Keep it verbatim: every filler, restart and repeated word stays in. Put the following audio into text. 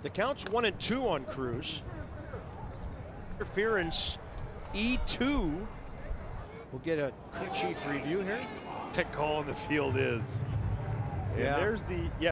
The count's one and two on Cruz. Interference E two. We'll get a crew chief review here. That call in the field is. Yeah. And there's the, yeah.